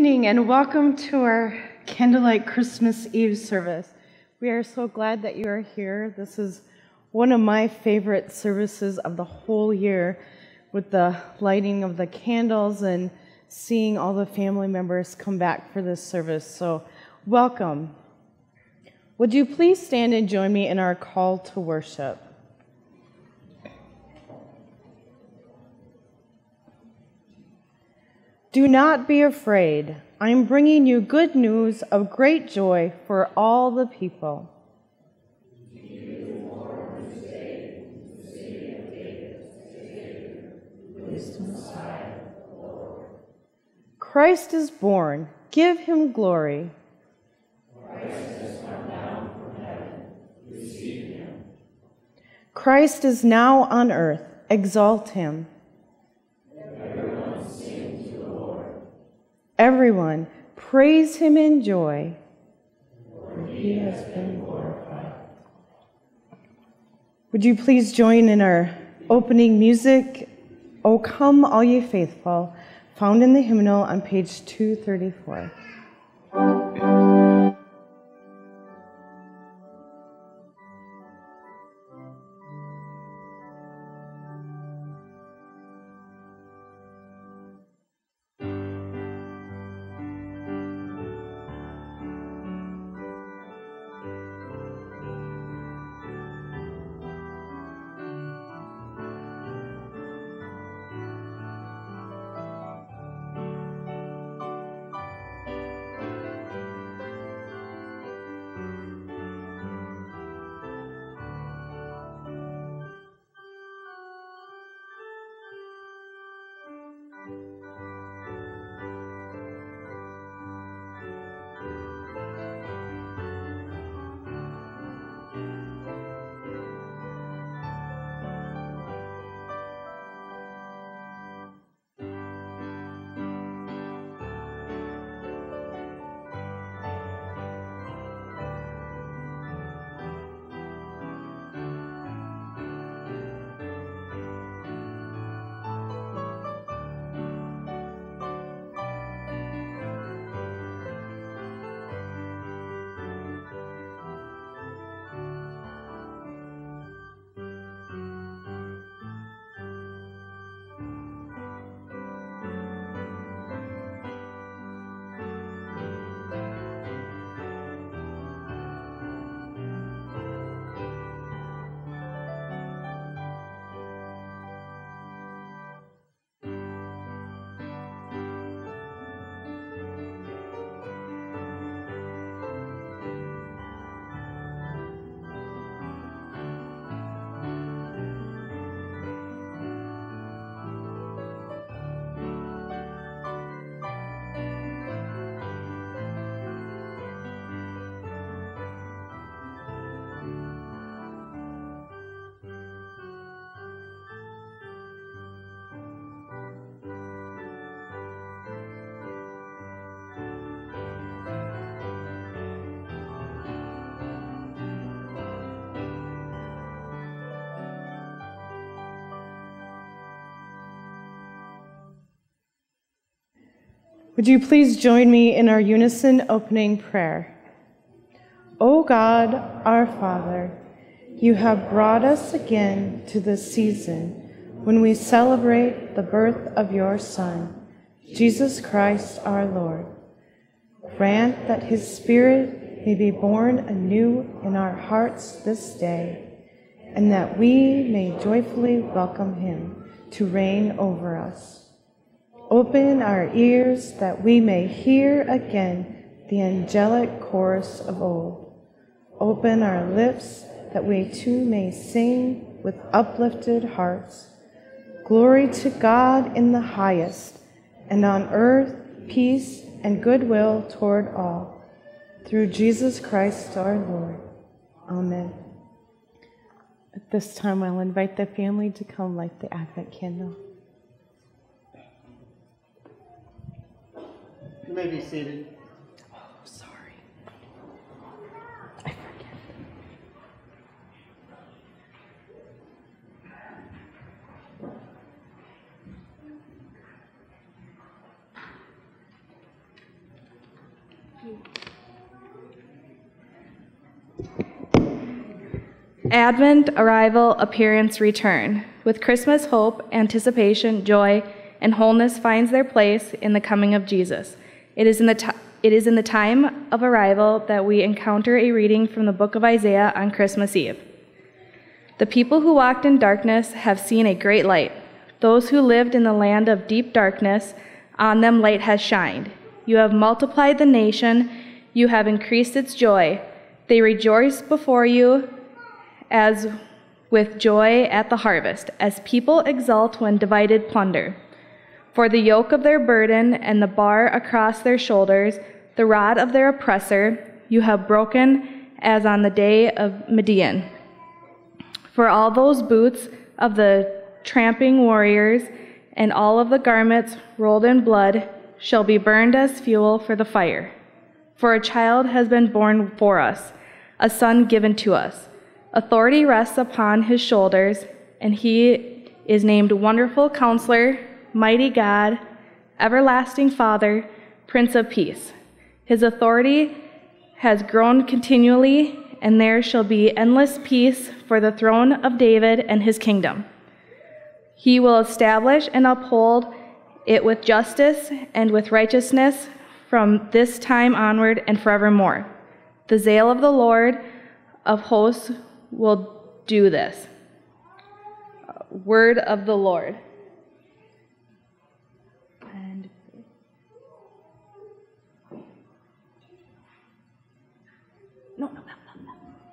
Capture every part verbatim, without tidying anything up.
evening and welcome to our Candlelight Christmas Eve service. We are so glad that you are here. This is one of my favorite services of the whole year, with the lighting of the candles and seeing all the family members come back for this service. So welcome. Would you please stand and join me in our call to worship? Do not be afraid. I am bringing you good news of great joy for all the people. Christ is born. Give him glory. Christ has come down from heaven. Receive him. Christ is now on earth. Exalt him. Everyone sing to the Lord. Everyone, praise him in joy. For he has been glorified. Would you please join in our opening music, O Come All Ye Faithful, found in the hymnal on page two thirty-four. Would you please join me in our unison opening prayer? O God, our Father, you have brought us again to the season when we celebrate the birth of your Son, Jesus Christ our Lord. Grant that his Spirit may be born anew in our hearts this day, and that we may joyfully welcome him to reign over us. Open our ears that we may hear again the angelic chorus of old. Open our lips that we too may sing with uplifted hearts. Glory to God in the highest, and on earth peace and goodwill toward all. Through Jesus Christ our Lord. Amen. At this time, I'll invite the family to come light the Advent candle. You may be seated. Oh, sorry. I forget. Advent, arrival, appearance, return. With Christmas, hope, anticipation, joy, and wholeness finds their place in the coming of Jesus. It is in the t- it is in the time of arrival that we encounter a reading from the book of Isaiah on Christmas Eve. The people who walked in darkness have seen a great light. Those who lived in the land of deep darkness, on them light has shined. You have multiplied the nation, you have increased its joy. They rejoice before you as with joy at the harvest, as people exult when divided plunder. For the yoke of their burden and the bar across their shoulders, the rod of their oppressor, you have broken as on the day of Midian. For all those boots of the tramping warriors and all of the garments rolled in blood shall be burned as fuel for the fire. For a child has been born for us, a son given to us. Authority rests upon his shoulders, and he is named Wonderful Counselor, Mighty God, Everlasting Father, Prince of Peace. His authority has grown continually, and there shall be endless peace for the throne of David and his kingdom. He will establish and uphold it with justice and with righteousness from this time onward and forevermore. The zeal of the Lord of hosts will do this. Word of the Lord. And no, no, no, no, no.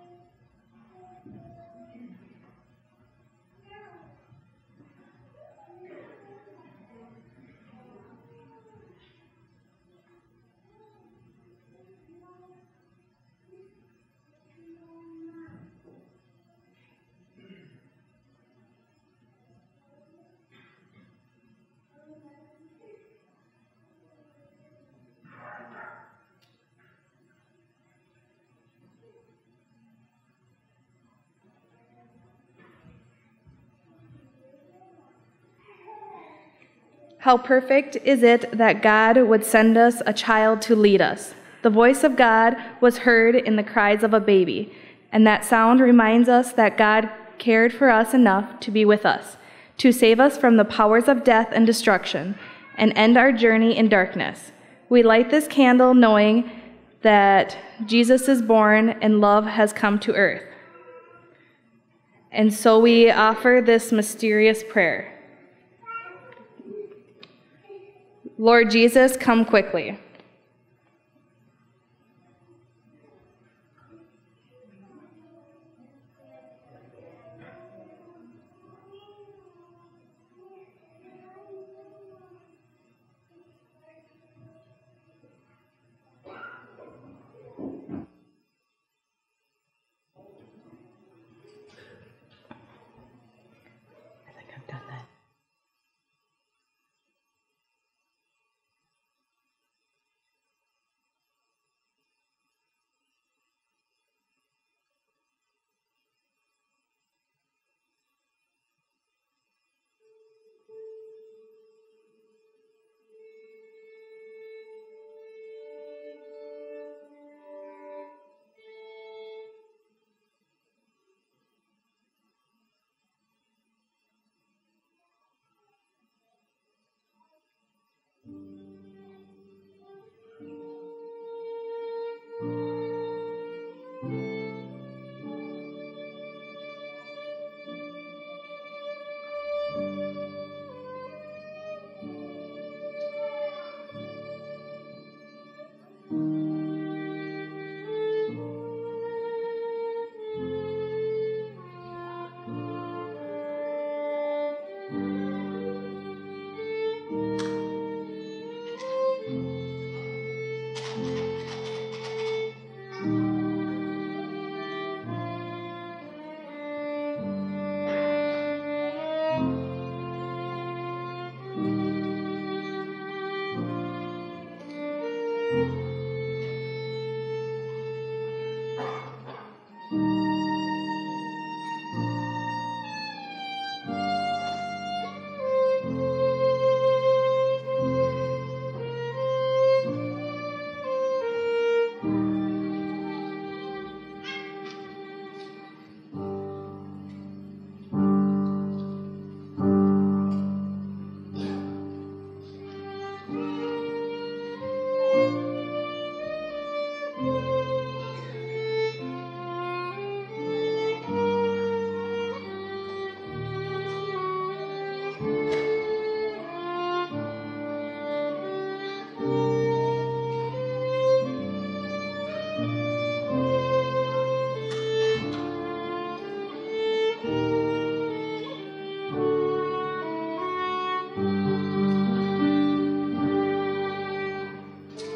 How perfect is it that God would send us a child to lead us. The voice of God was heard in the cries of a baby, and that sound reminds us that God cared for us enough to be with us, to save us from the powers of death and destruction, and end our journey in darkness. We light this candle knowing that Jesus is born and love has come to earth. And so we offer this mysterious prayer. Lord Jesus, come quickly.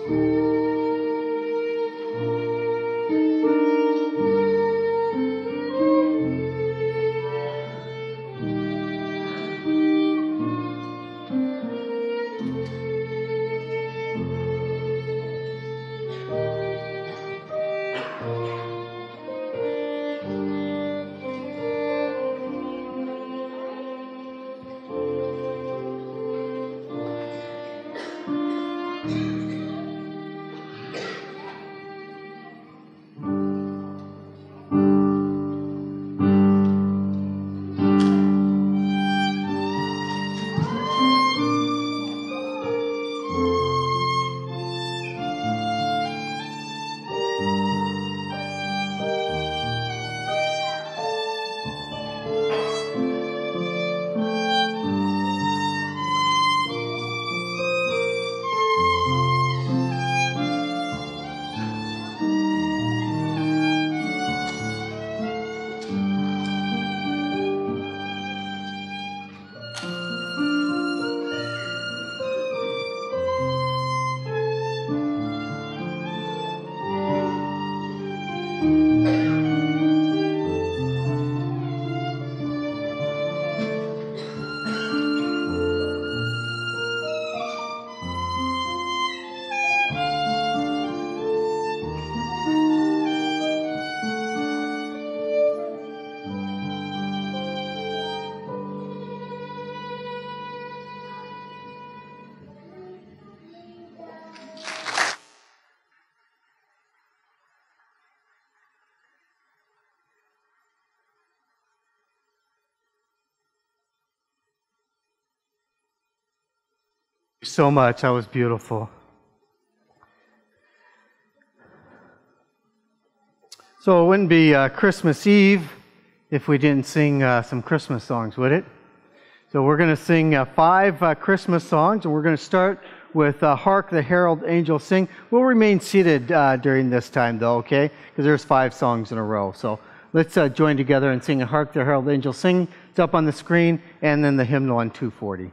So much. That was beautiful. So it wouldn't be uh, Christmas Eve if we didn't sing uh, some Christmas songs, would it? So we're going to sing uh, five uh, Christmas songs, and we're going to start with uh, Hark the Herald Angels Sing. We'll remain seated uh, during this time, though, okay? Because there's five songs in a row. So let's uh, join together and sing Hark the Herald Angels Sing. It's up on the screen, and then the hymnal on two forty.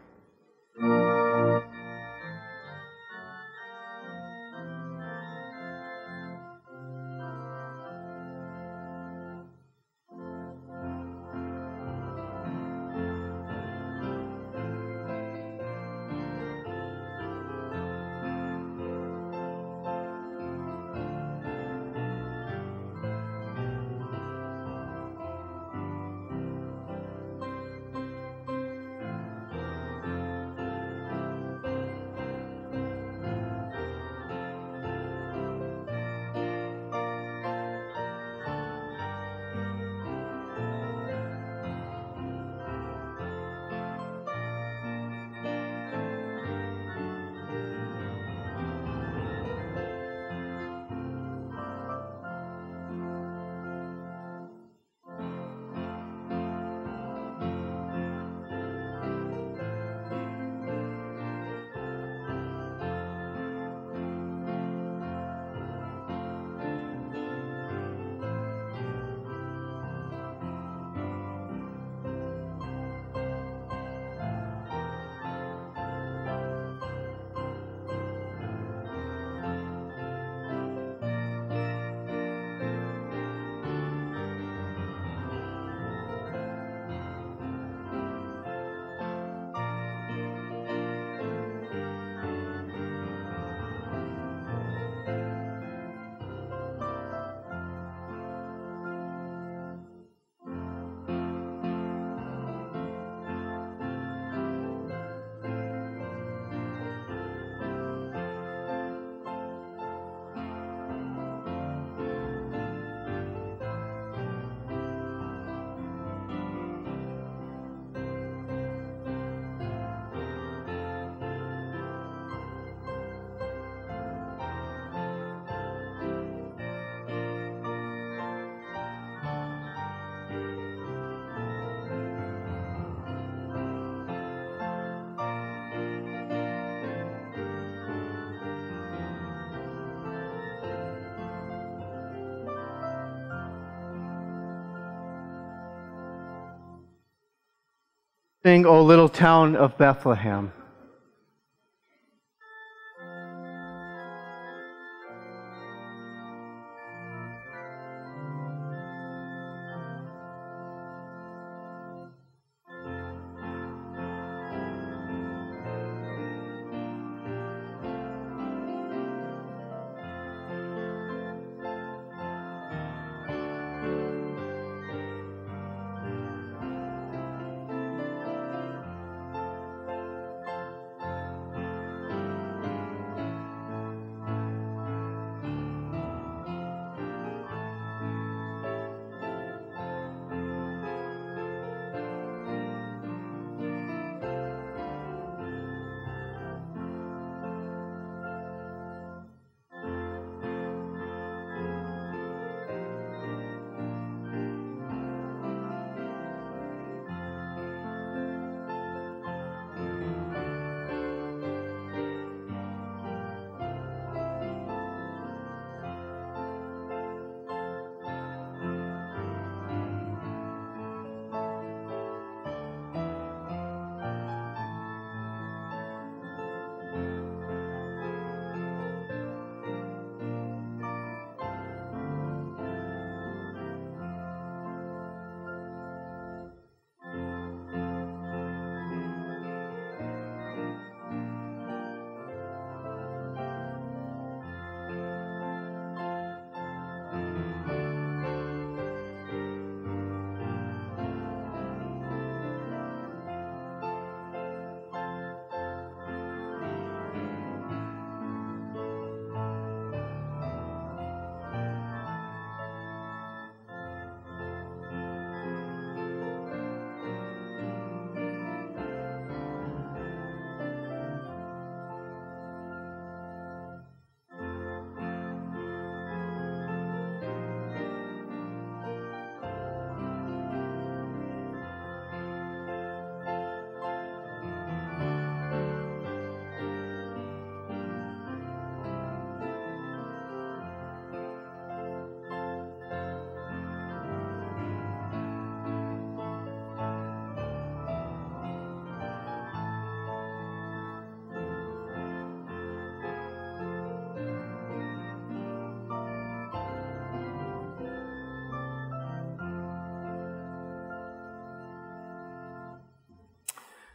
Sing, O Little Town of Bethlehem.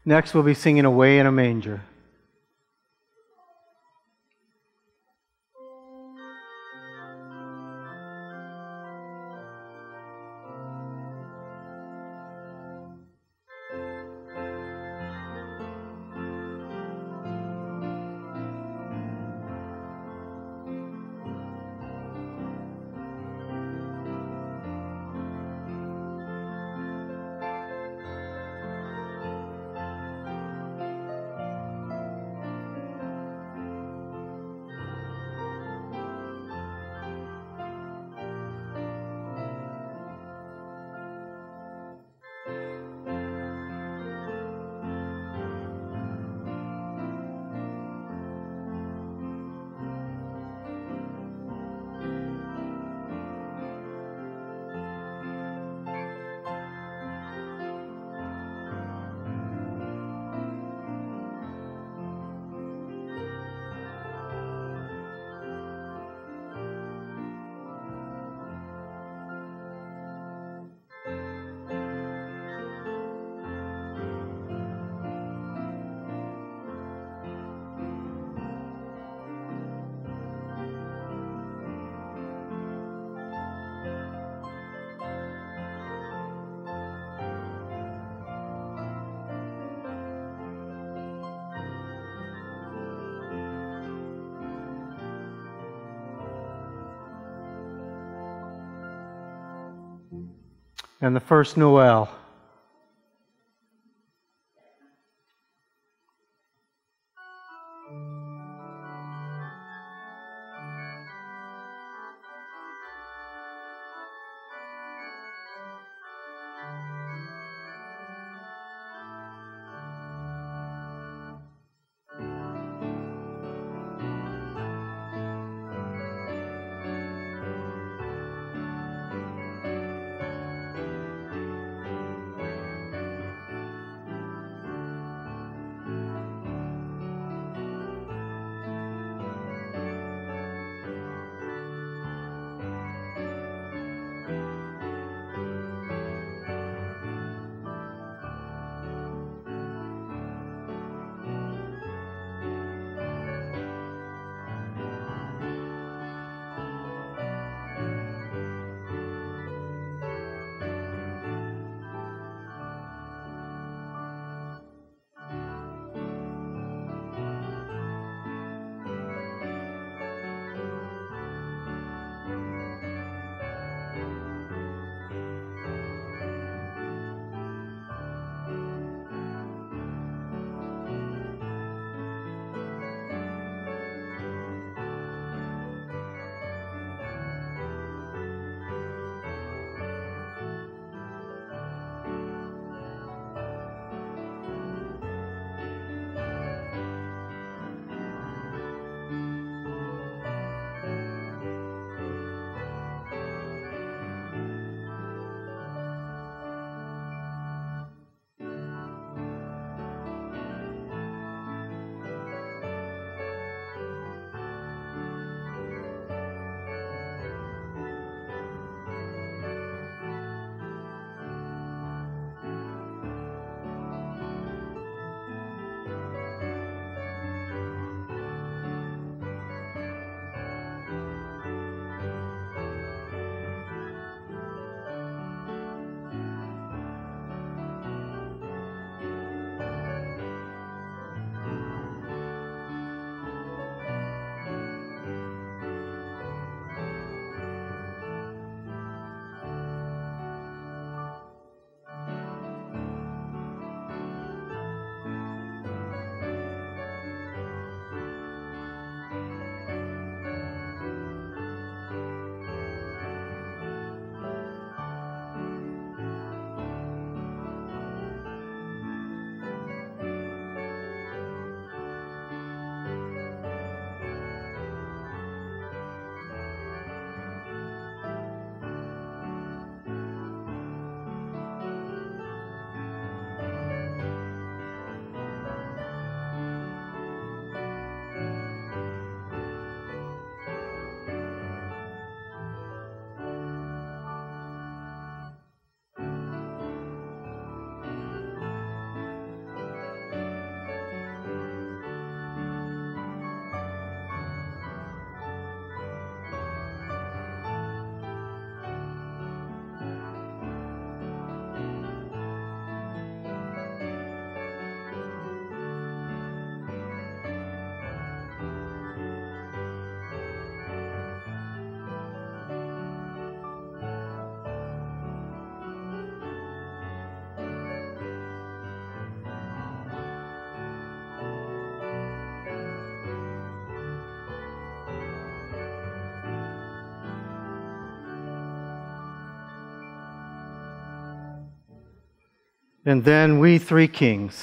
Next, we'll be singing Away in a Manger. And the first Noel. and then We Three Kings.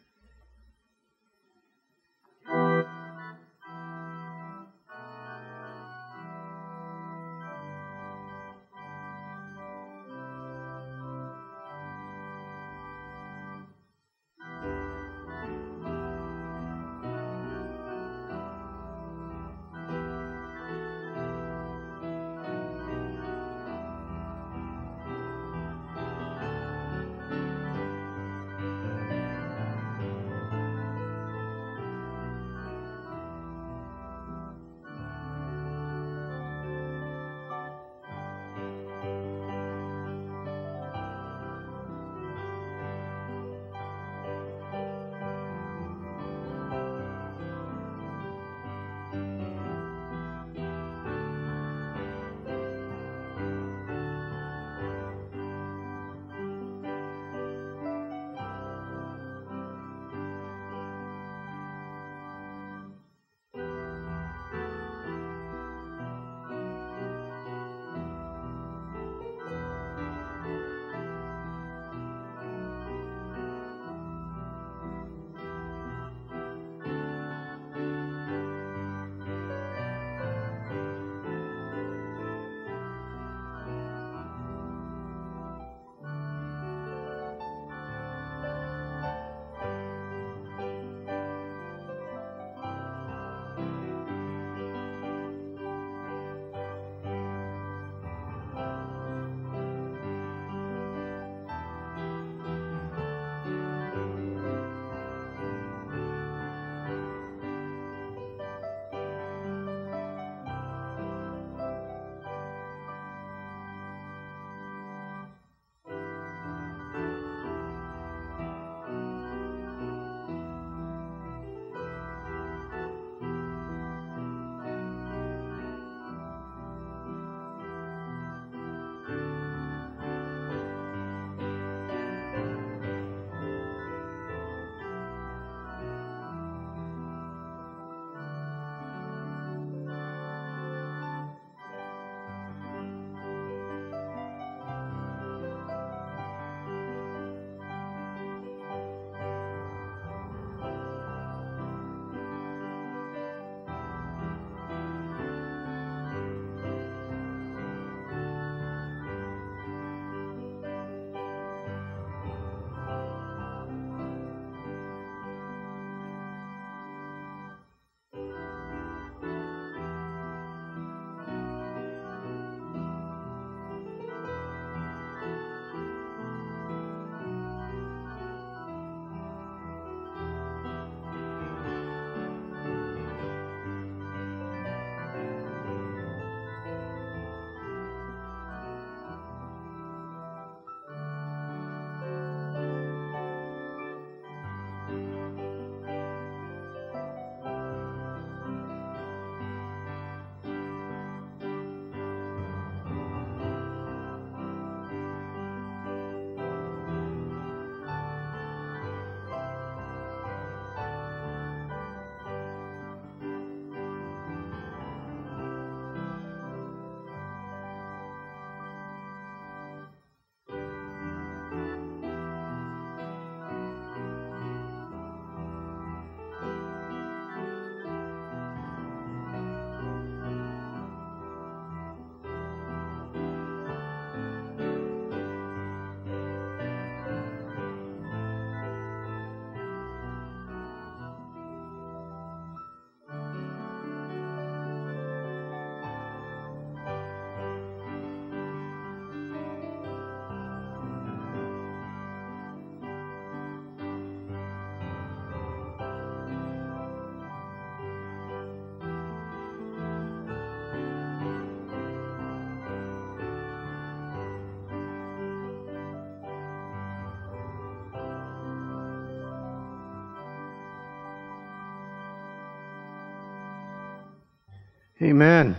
Amen.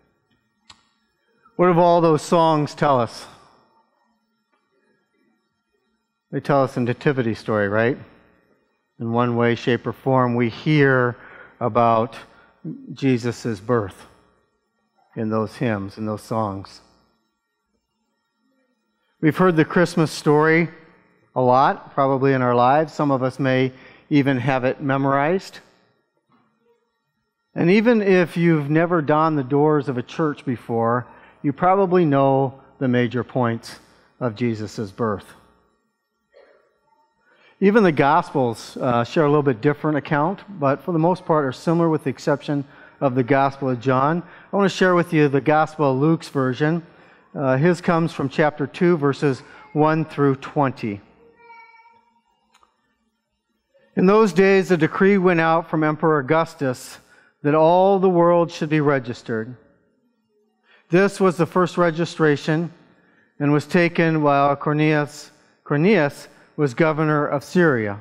What do all those songs tell us? They tell us a nativity story, right? In one way, shape, or form, we hear about Jesus' birth in those hymns, in those songs. We've heard the Christmas story a lot, probably in our lives. Some of us may even have it memorized. And even if you've never donned the doors of a church before, you probably know the major points of Jesus' birth. Even the Gospels uh, share a little bit different account, but for the most part are similar with the exception of the Gospel of John. I want to share with you the Gospel of Luke's version. Uh, his comes from chapter two, verses one through twenty. In those days, a decree went out from Emperor Augustus that all the world should be registered. This was the first registration and was taken while Quirinius, Quirinius was governor of Syria.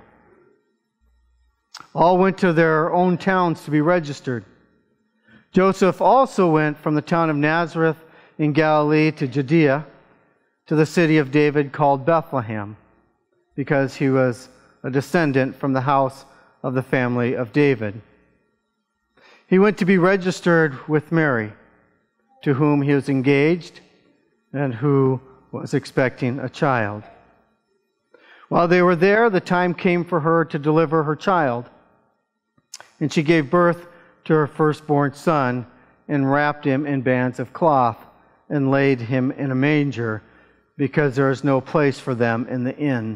All went to their own towns to be registered. Joseph also went from the town of Nazareth in Galilee to Judea, to the city of David called Bethlehem, because he was a descendant from the house of the family of David. He went to be registered with Mary, to whom he was engaged and who was expecting a child. While they were there, the time came for her to deliver her child, and she gave birth to her firstborn son and wrapped him in bands of cloth and laid him in a manger, because there is no place for them in the inn.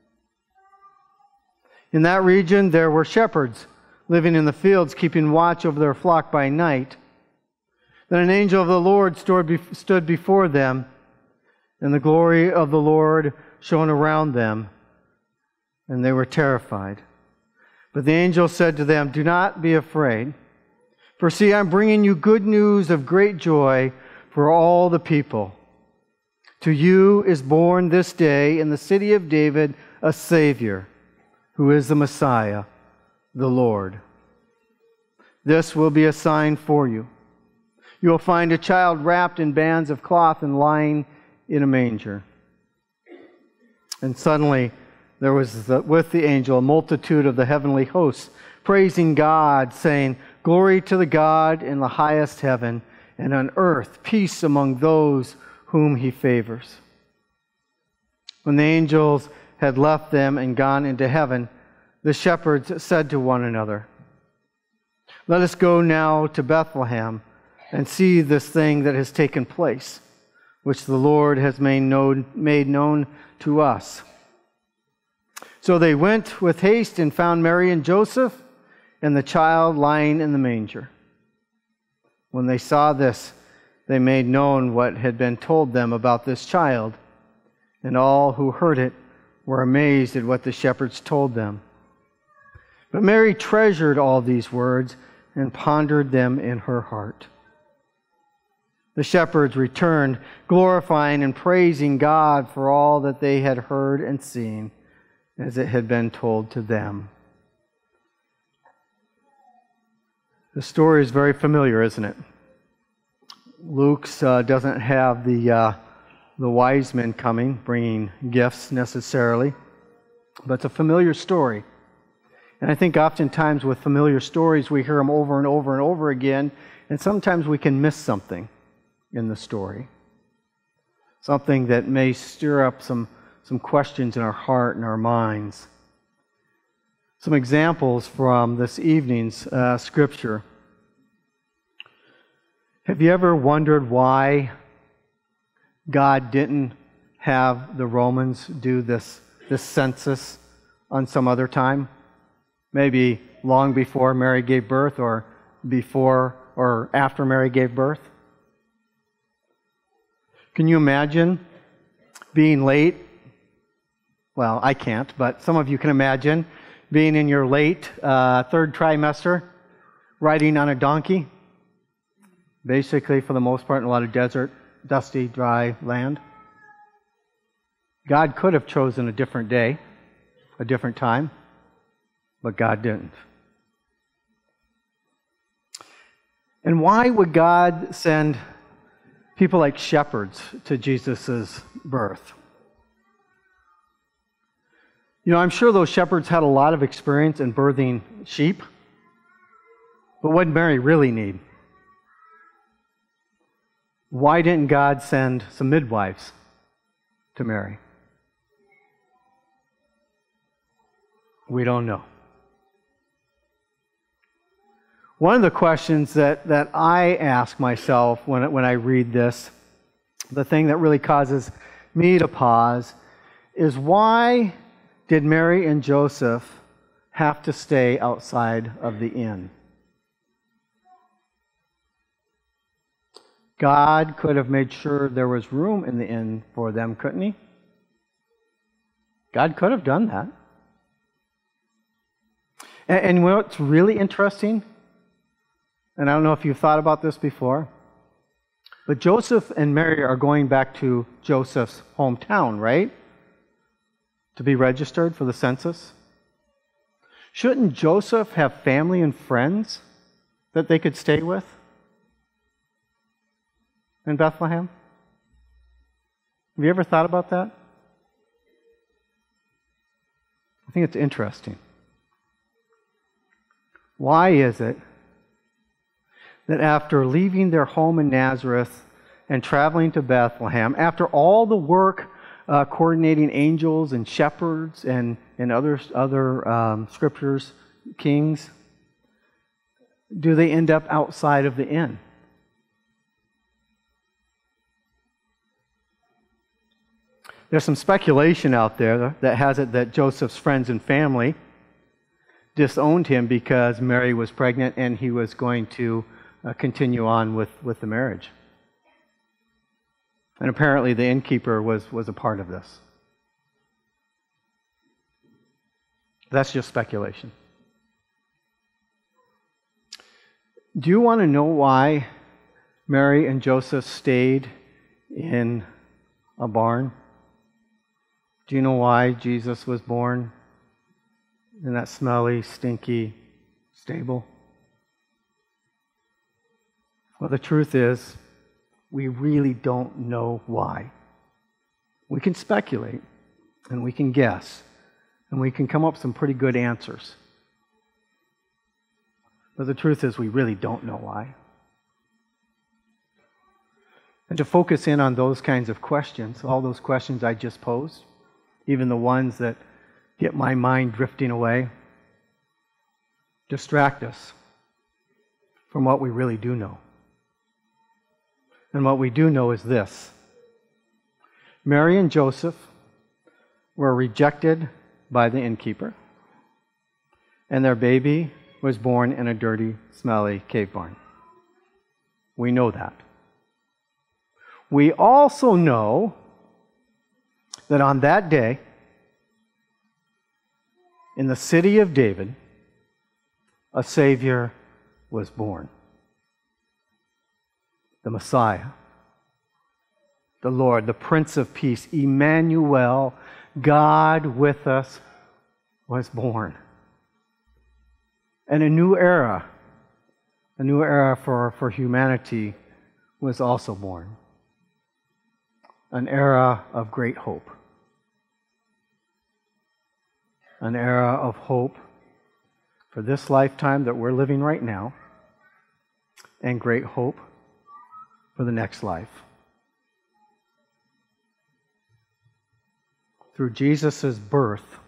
In that region there were shepherds living in the fields, keeping watch over their flock by night. Then an angel of the Lord stood before them, and the glory of the Lord shone around them, and they were terrified. But the angel said to them, "Do not be afraid, for see, I'm bringing you good news of great joy for all the people. To you is born this day in the city of David a Savior, who is the Messiah, the Lord. This will be a sign for you. You will find a child wrapped in bands of cloth and lying in a manger." And suddenly there was the, with the angel a multitude of the heavenly hosts, praising God, saying, "Glory to the God in the highest heaven, and on earth peace among those whom he favors." When the angels had left them and gone into heaven, the shepherds said to one another, "Let us go now to Bethlehem and see this thing that has taken place, which the Lord has made known, made known to us." So they went with haste and found Mary and Joseph and the child lying in the manger. When they saw this, they made known what had been told them about this child, and all who heard it were amazed at what the shepherds told them. But Mary treasured all these words and pondered them in her heart. The shepherds returned, glorifying and praising God for all that they had heard and seen, as it had been told to them. The story is very familiar, isn't it? Luke's uh, doesn't have the uh, the wise men coming, bringing gifts necessarily, but it's a familiar story. And I think oftentimes with familiar stories, we hear them over and over and over again, and sometimes we can miss something in the story. Something that may stir up some, some questions in our heart and our minds. Some examples from this evening's uh, scripture. Have you ever wondered why God didn't have the Romans do this, this census on some other time? Maybe long before Mary gave birth, or before or after Mary gave birth? Can you imagine being late? Well, I can't, but some of you can imagine being in your late uh, third trimester, riding on a donkey, basically for the most part in a lot of desert, dusty, dry land. God could have chosen a different day, a different time, but God didn't. And why would God send people like shepherds to Jesus' birth? You know, I'm sure those shepherds had a lot of experience in birthing sheep, but what did Mary really need? Why didn't God send some midwives to Mary? We don't know. One of the questions that, that I ask myself when, when I read this, the thing that really causes me to pause, is why did Mary and Joseph have to stay outside of the inn? God could have made sure there was room in the inn for them, couldn't He? God could have done that. And, and what's really interesting, and I don't know if you've thought about this before, but Joseph and Mary are going back to Joseph's hometown, right? To be registered for the census. Shouldn't Joseph have family and friends that they could stay with in Bethlehem? Have you ever thought about that? I think it's interesting. Why is it that after leaving their home in Nazareth and traveling to Bethlehem, after all the work uh, coordinating angels and shepherds and, and other, other um, scriptures, kings, do they end up outside of the inn? There's some speculation out there that has it that Joseph's friends and family disowned him because Mary was pregnant and he was going to uh, continue on with, with the marriage. And apparently the innkeeper was, was a part of this. That's just speculation. Do you want to know why Mary and Joseph stayed in a barn? Do you know why Jesus was born in that smelly, stinky stable? Well, the truth is, we really don't know why. We can speculate, and we can guess, and we can come up with some pretty good answers. But the truth is, we really don't know why. And to focus in on those kinds of questions, all those questions I just posed, even the ones that get my mind drifting away, distract us from what we really do know. And what we do know is this: Mary and Joseph were rejected by the innkeeper, and their baby was born in a dirty, smelly cave barn. We know that. We also know that on that day, in the city of David, a Savior was born. The Messiah, the Lord, the Prince of Peace, Emmanuel, God with us, was born. And a new era, a new era for, for humanity was also born. An era of great hope. An era of hope for this lifetime that we're living right now, and great hope for the next life. Through Jesus' birth,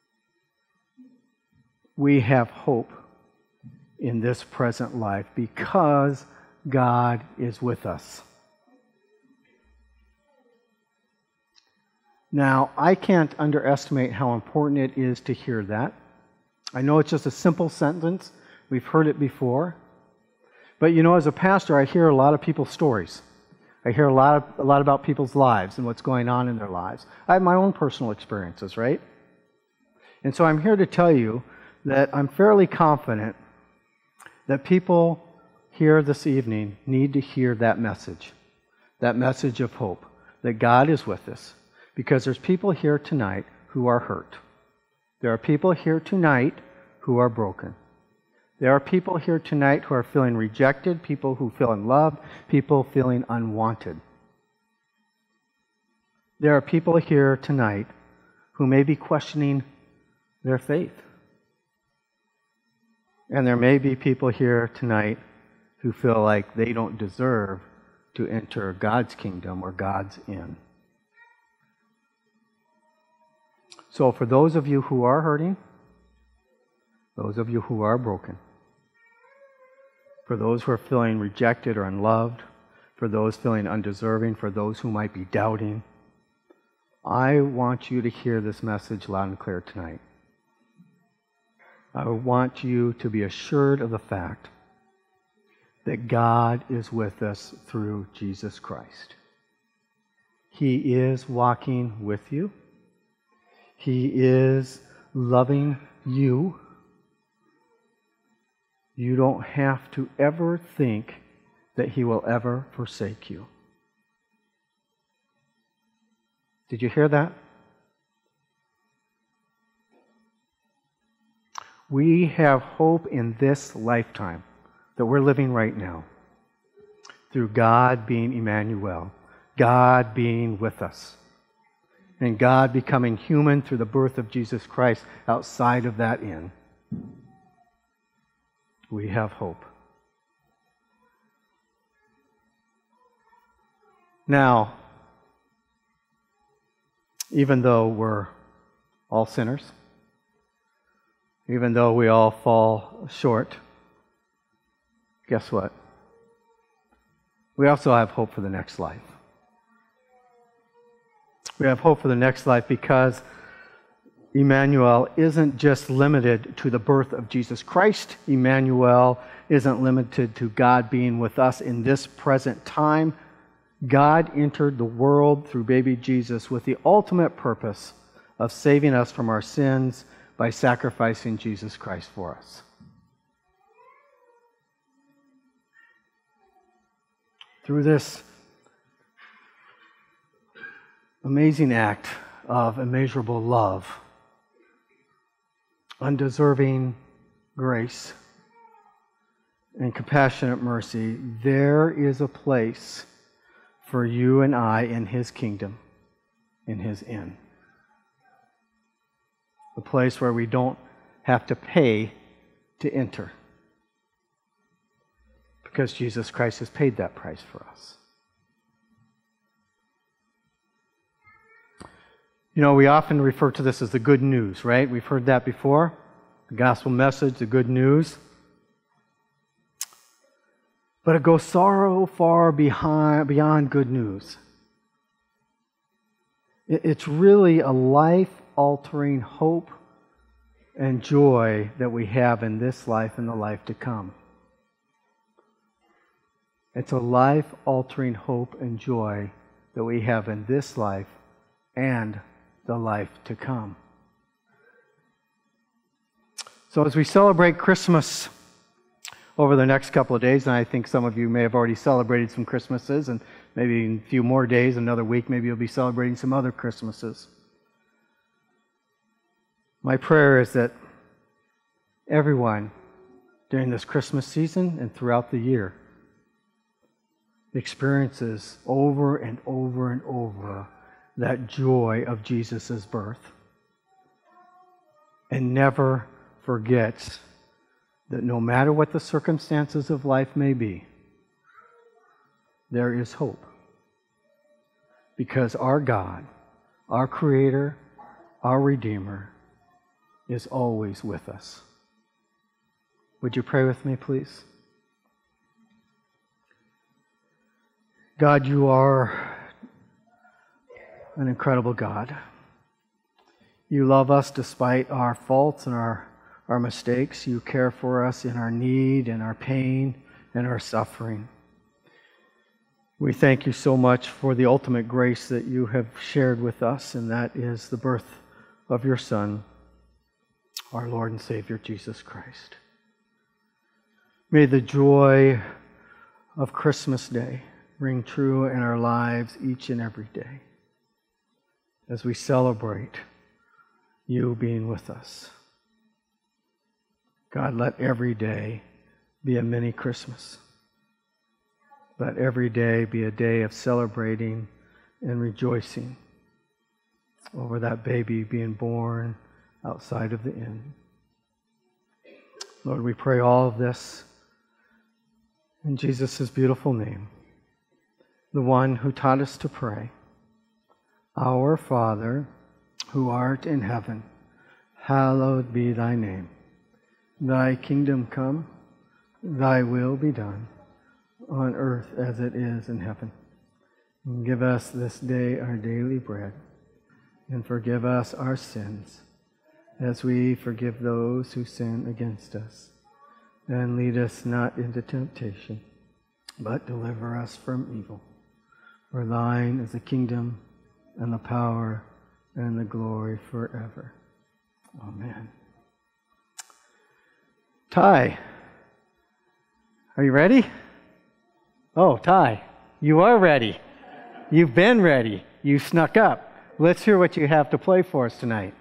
we have hope in this present life because God is with us. Now, I can't underestimate how important it is to hear that. I know it's just a simple sentence. We've heard it before. But you know, as a pastor, I hear a lot of people's stories. I hear a lot of, a lot about people's lives and what's going on in their lives. I have my own personal experiences, right? And so I'm here to tell you that I'm fairly confident that people here this evening need to hear that message, that message of hope, that God is with us. Because there's people here tonight who are hurt. There are people here tonight who are broken. There are people here tonight who are feeling rejected, people who feel unloved, people feeling unwanted. There are people here tonight who may be questioning their faith. And there may be people here tonight who feel like they don't deserve to enter God's kingdom or God's inn. So for those of you who are hurting, those of you who are broken, for those who are feeling rejected or unloved, for those feeling undeserving, for those who might be doubting. I want you to hear this message loud and clear tonight. I want you to be assured of the fact that God is with us through Jesus Christ. He is walking with you. He is loving you. You don't have to ever think that He will ever forsake you. Did you hear that? We have hope in this lifetime that we're living right now through God being Emmanuel, God being with us, and God becoming human through the birth of Jesus Christ outside of that inn. We have hope. Now, even though we're all sinners, even though we all fall short, guess what? We also have hope for the next life. We have hope for the next life because Emmanuel isn't just limited to the birth of Jesus Christ. Emmanuel isn't limited to God being with us in this present time. God entered the world through baby Jesus with the ultimate purpose of saving us from our sins by sacrificing Jesus Christ for us. Through this amazing act of immeasurable love, undeserving grace, and compassionate mercy, there is a place for you and I in His kingdom, in His inn. A place where we don't have to pay to enter, because Jesus Christ has paid that price for us. You know, we often refer to this as the good news, right? We've heard that before. The gospel message, the good news. But it goes so far behind, beyond good news. It's really a life-altering hope and joy that we have in this life and the life to come. It's a life-altering hope and joy that we have in this life and the life to come. So as we celebrate Christmas over the next couple of days, and I think some of you may have already celebrated some Christmases, and maybe in a few more days, another week, maybe you'll be celebrating some other Christmases. My prayer is that everyone during this Christmas season and throughout the year experiences over and over and over that joy of Jesus' birth, and never forgets that no matter what the circumstances of life may be, there is hope. Because our God, our Creator, our Redeemer, is always with us. Would you pray with me, please? God, you are an incredible God. You love us despite our faults and our, our mistakes. You care for us in our need and our pain and our suffering. We thank you so much for the ultimate grace that you have shared with us, and that is the birth of your Son, our Lord and Savior, Jesus Christ. May the joy of Christmas Day ring true in our lives each and every day as we celebrate you being with us. God, let every day be a mini Christmas. Let every day be a day of celebrating and rejoicing over that baby being born outside of the inn. Lord, we pray all of this in Jesus' beautiful name, the one who taught us to pray. Our Father, who art in heaven, hallowed be thy name. Thy kingdom come, thy will be done, on earth as it is in heaven. And give us this day our daily bread, and forgive us our sins, as we forgive those who sin against us. And lead us not into temptation, but deliver us from evil. For thine is the kingdom, and the power, and the glory forever. Amen. Ty, are you ready? Oh, Ty, you are ready. You've been ready. You snuck up. Let's hear what you have to play for us tonight.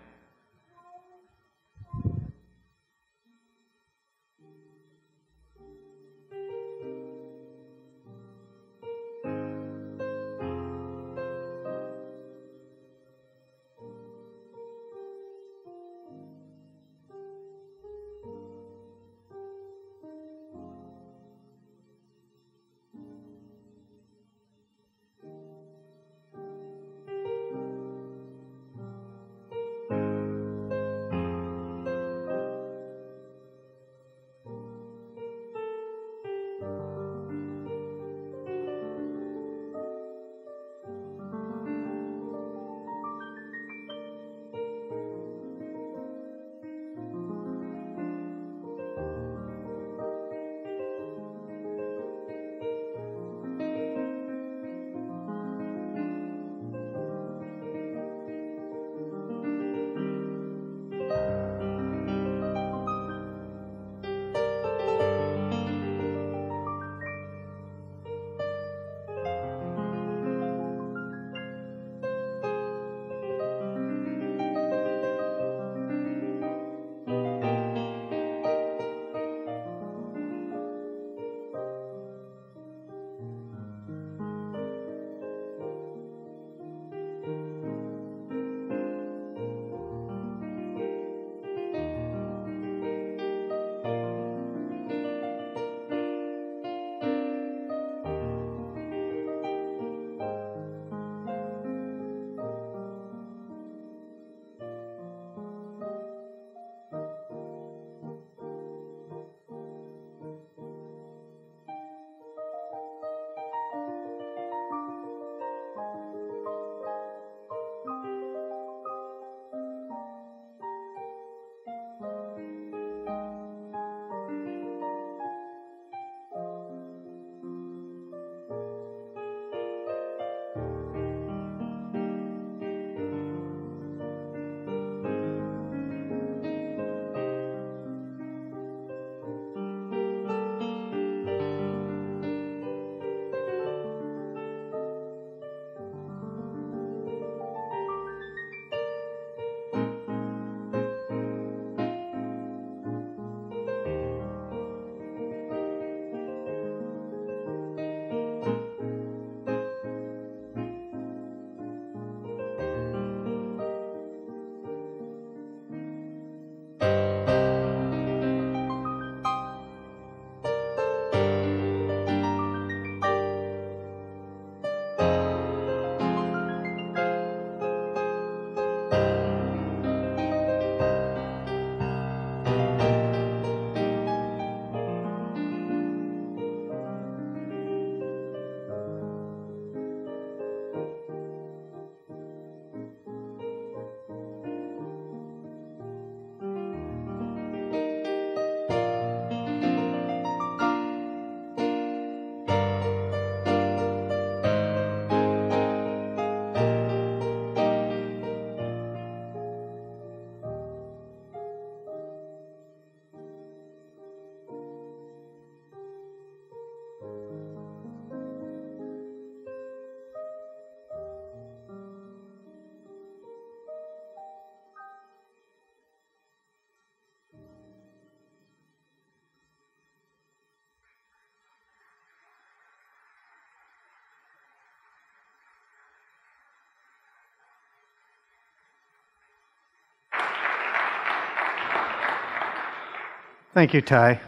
Thank you, Ty.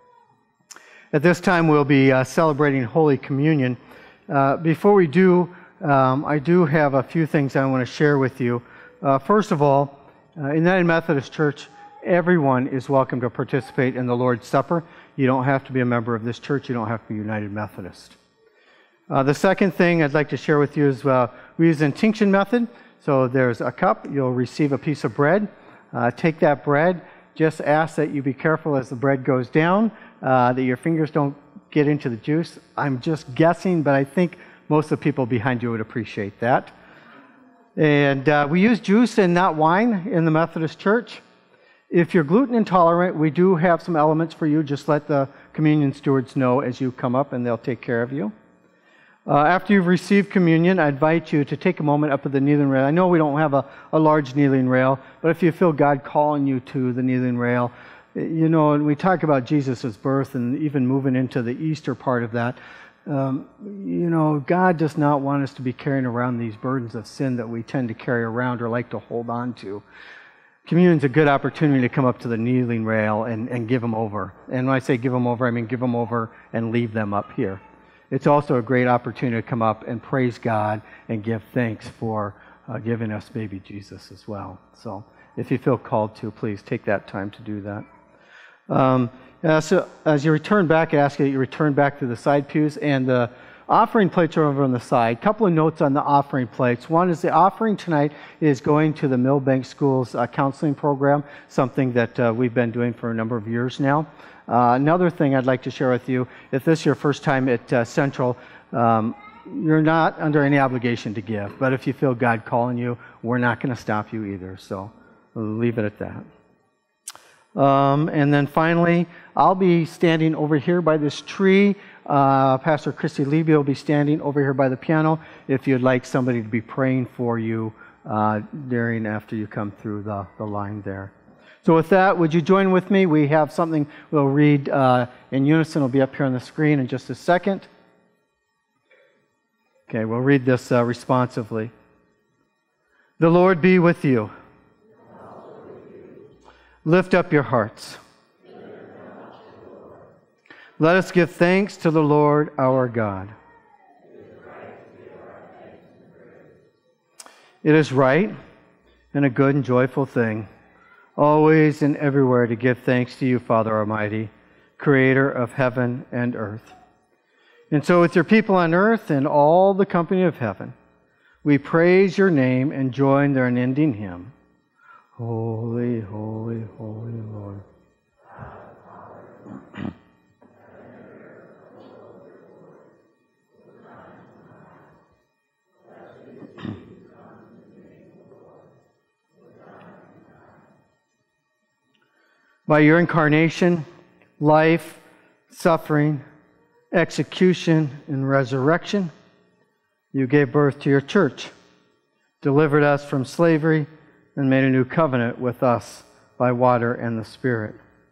At this time, we'll be uh, celebrating Holy Communion. Uh, before we do, um, I do have a few things I want to share with you. Uh, first of all, uh, in United Methodist Church, everyone is welcome to participate in the Lord's Supper. You don't have to be a member of this church. You don't have to be United Methodist. Uh, the second thing I'd like to share with you is uh, we use the intinction method. So there's a cup. You'll receive a piece of bread. Uh, take that bread. Just ask that you be careful as the bread goes down, uh, that your fingers don't get into the juice. I'm just guessing, but I think most of the people behind you would appreciate that. And uh, we use juice and not wine in the Methodist Church. If you're gluten intolerant, we do have some elements for you. Just let the communion stewards know as you come up, and they'll take care of you. Uh, after you've received communion, I invite you to take a moment up at the kneeling rail. I know we don't have a, a large kneeling rail, but if you feel God calling you to the kneeling rail, you know, and we talk about Jesus' birth and even moving into the Easter part of that, um, you know, God does not want us to be carrying around these burdens of sin that we tend to carry around or like to hold on to. Communion's a good opportunity to come up to the kneeling rail and, and give them over. And when I say give them over, I mean give them over and leave them up here. It's also a great opportunity to come up and praise God and give thanks for uh, giving us baby Jesus as well. So if you feel called to, please take that time to do that. Um, uh, so as you return back, I ask you that you return back to the side pews, and the offering plates are over on the side. A couple of notes on the offering plates. One is the offering tonight is going to the Millbank Schools uh, counseling program, something that uh, we've been doing for a number of years now. Uh, another thing I'd like to share with you, if this is your first time at uh, Central, um, you're not under any obligation to give. But if you feel God calling you, we're not going to stop you either. So we'll leave it at that. Um, and then finally, I'll be standing over here by this tree. Uh, Pastor Christy Levy will be standing over here by the piano if you'd like somebody to be praying for you uh, during after you come through the, the line there. So with that, would you join with me? We have something we'll read uh, in unison. It'll be up here on the screen in just a second. Okay, we'll read this uh, responsively. The Lord be with you. Lift up your hearts. Let us give thanks to the Lord our God. It is right and a good and joyful thing, always and everywhere, to give thanks to you, Father Almighty, Creator of heaven and earth. And so with your people on earth and all the company of heaven, we praise your name and join their unending hymn. Holy, holy, holy Lord. By your incarnation, life, suffering, execution, and resurrection, you gave birth to your church, delivered us from slavery, and made a new covenant with us by water and the Spirit.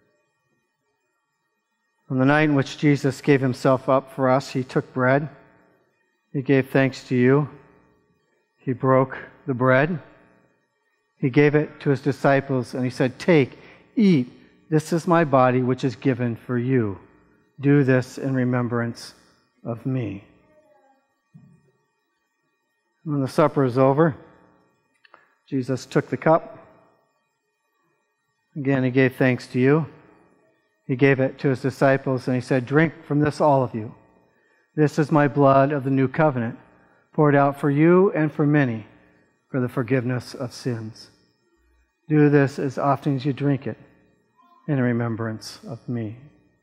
On the night in which Jesus gave himself up for us, he took bread. He gave thanks to you. He broke the bread. He gave it to his disciples, and he said, "Take, eat. This is my body, which is given for you. Do this in remembrance of me." When the supper is over, Jesus took the cup. Again, he gave thanks to you. He gave it to his disciples, and he said, "Drink from this, all of you. This is my blood of the new covenant, poured out for you and for many for the forgiveness of sins. Do this as often as you drink it in remembrance of me."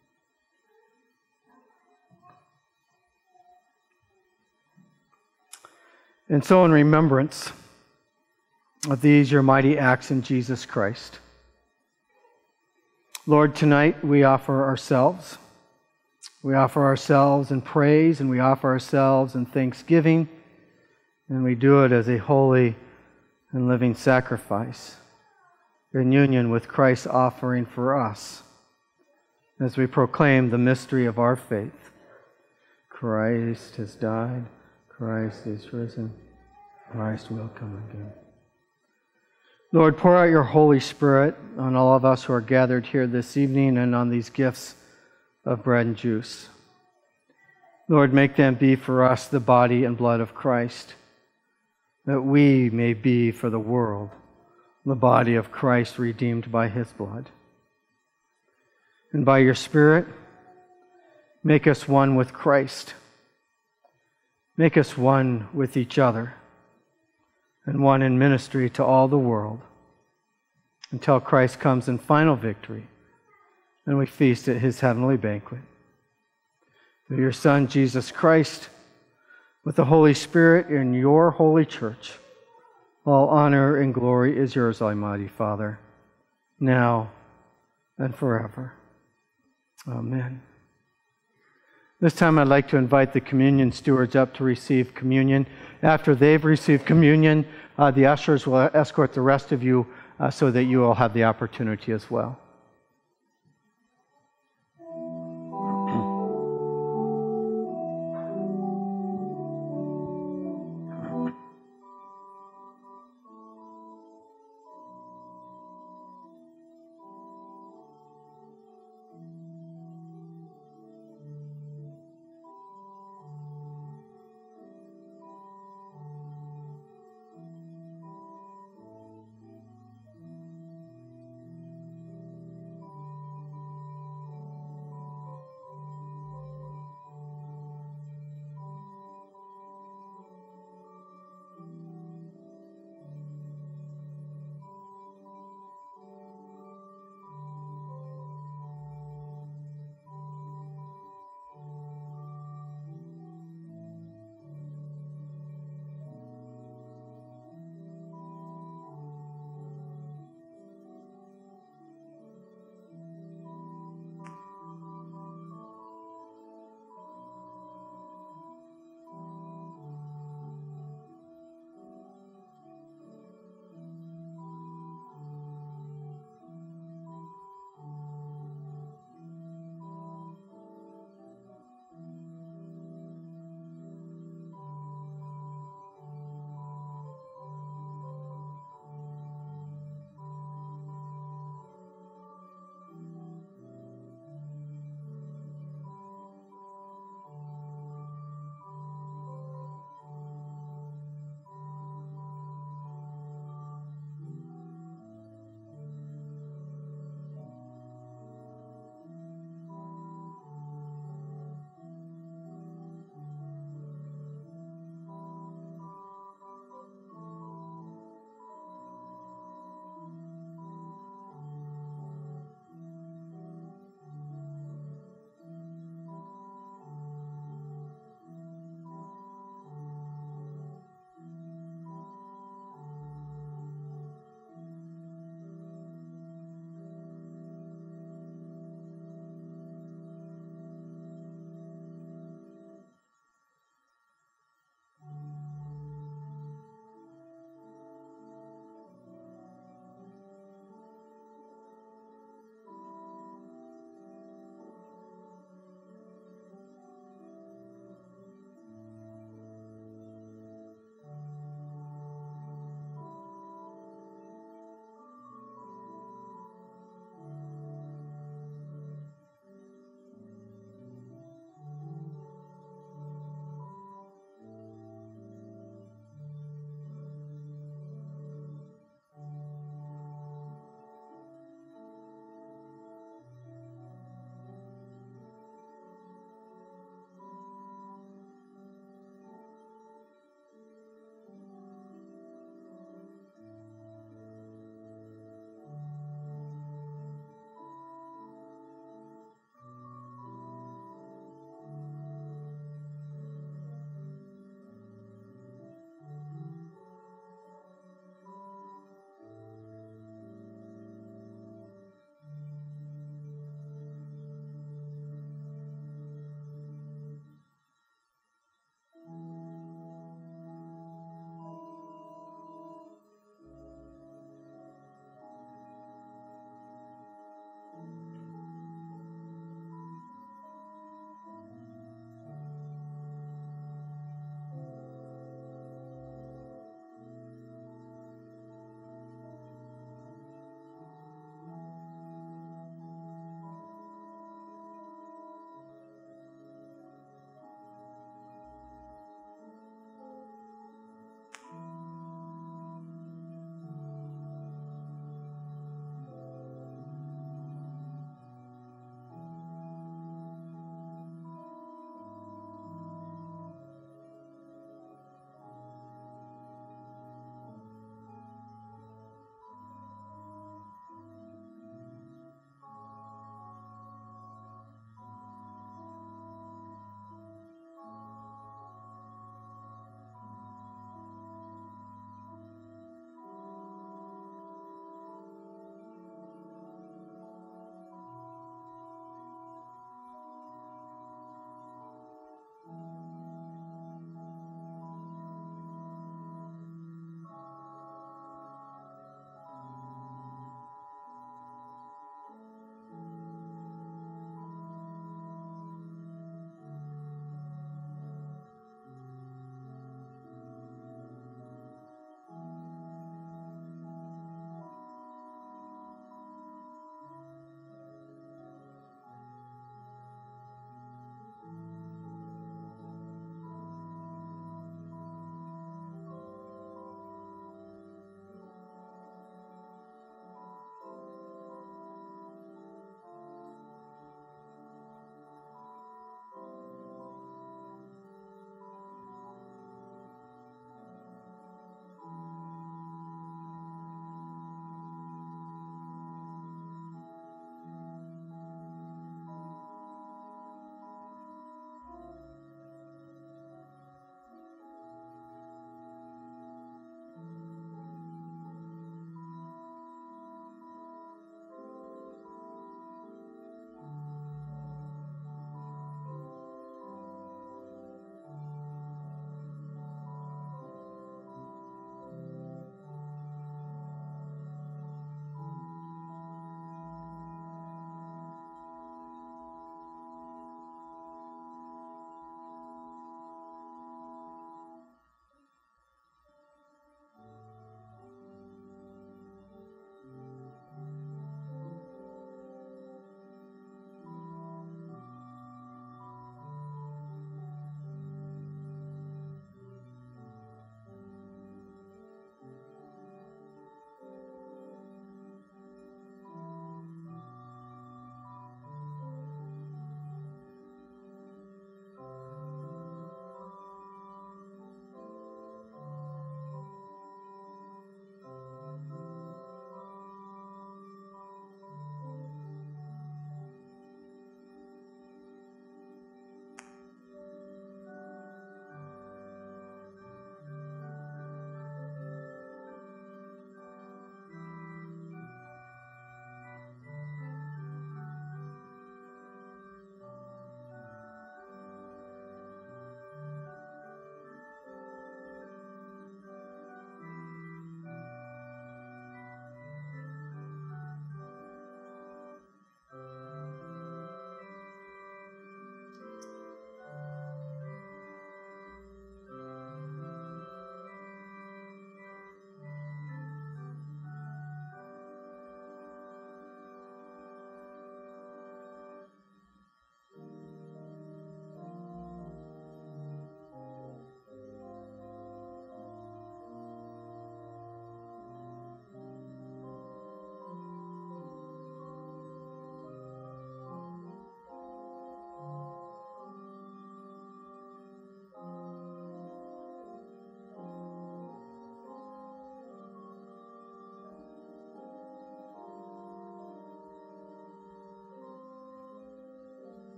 And so in remembrance of these, your mighty acts in Jesus Christ, Lord, tonight we offer ourselves. We offer ourselves in praise, and we offer ourselves in thanksgiving, and we do it as a holy and living sacrifice in union with Christ's offering for us as we proclaim the mystery of our faith. Christ has died. Christ is risen. Christ will come again. Lord, pour out your Holy Spirit on all of us who are gathered here this evening and on these gifts of bread and juice. Lord, make them be for us the body and blood of Christ, that we may be for the world the body of Christ redeemed by his blood. And by your Spirit, make us one with Christ. Make us one with each other, and one in ministry to all the world, until Christ comes in final victory and we feast at his heavenly banquet. Through your Son, Jesus Christ, with the Holy Spirit in your holy church, all honor and glory is yours, Almighty Father, now and forever. Amen. This time I'd like to invite the communion stewards up to receive communion. After they've received communion, uh, the ushers will escort the rest of you uh, so that you will have the opportunity as well.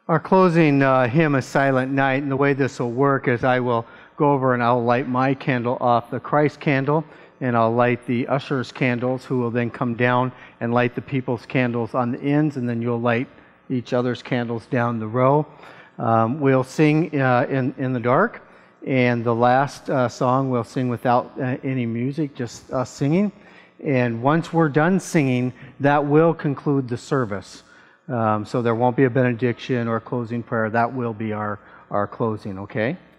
Our closing uh, hymn is Silent Night, and the way this will work is I will go over and I'll light my candle off the Christ candle, and I'll light the ushers' candles, who will then come down and light the people's candles on the ends, and then you'll light each other's candles down the row. Um, we'll sing uh, in, in the dark, and the last uh, song we'll sing without uh, any music, just us singing. And once we're done singing, that will conclude the service. Um, so there won't be a benediction or a closing prayer. That will be our, our closing, okay?